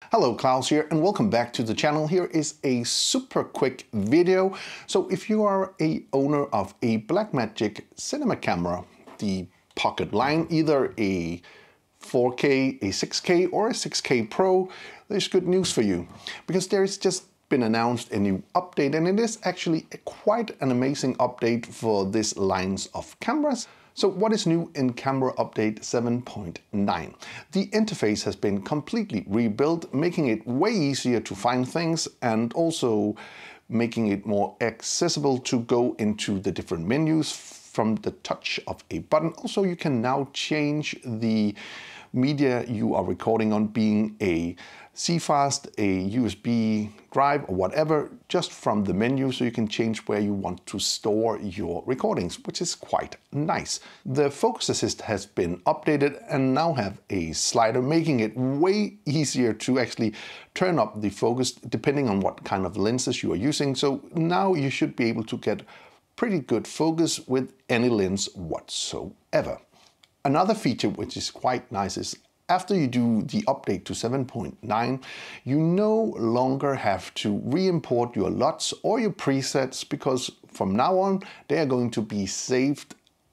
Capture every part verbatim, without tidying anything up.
Hello, Klaus here and welcome back to the channel. Here is a super quick video. So if you are a owner of a Blackmagic cinema camera, the Pocket Line, either a four K, a six K or a six K Pro, there's good news for you because there's just been announced a new update, and it is actually a quite an amazing update for this lines of cameras. So what is new in Camera Update seven point nine? The interface has been completely rebuilt, making it way easier to find things and also making it more accessible to go into the different menus from the touch of a button. Also, you can now change the media you are recording on, being a C FAST, a U S B drive or whatever, just from the menu, so you can change where you want to store your recordings, which is quite nice. The Focus Assist has been updated and now have a slider, making it way easier to actually turn up the focus depending on what kind of lenses you are using. So now you should be able to get pretty good focus with any lens whatsoever. Another feature which is quite nice is after you do the update to seven point nine, you no longer have to re-import your L U Ts or your presets, because from now on they are going to be saved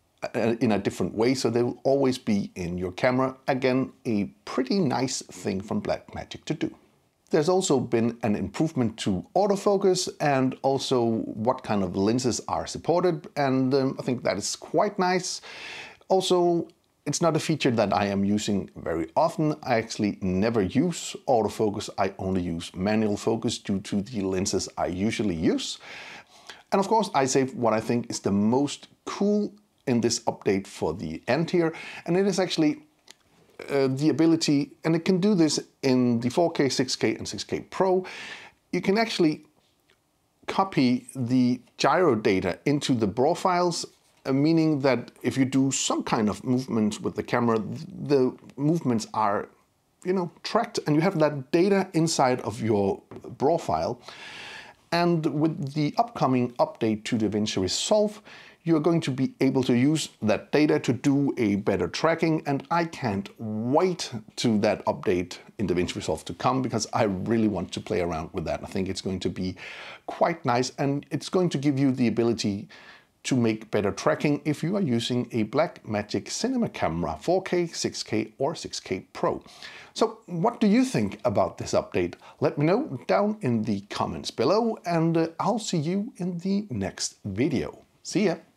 in a different way, so they will always be in your camera. Again, a pretty nice thing from Blackmagic to do. There's also been an improvement to autofocus and also what kind of lenses are supported, and um, I think that is quite nice. Also, it's not a feature that I am using very often. I actually never use autofocus. I only use manual focus due to the lenses I usually use. And of course, I save what I think is the most cool in this update for the end here, and it is actually uh, the ability, and it can do this in the four K, six K and six K Pro. You can actually copy the gyro data into the B R A W files, meaning that if you do some kind of movement with the camera, the movements are, you know, tracked, and you have that data inside of your B R A W file. And with the upcoming update to DaVinci Resolve, you're going to be able to use that data to do a better tracking, and I can't wait to that update in DaVinci Resolve to come, because I really want to play around with that. I think it's going to be quite nice, and it's going to give you the ability to make better tracking if you are using a Blackmagic cinema camera, four K, six K or six K Pro. So what do you think about this update? Let me know down in the comments below, and uh, I'll see you in the next video. See ya!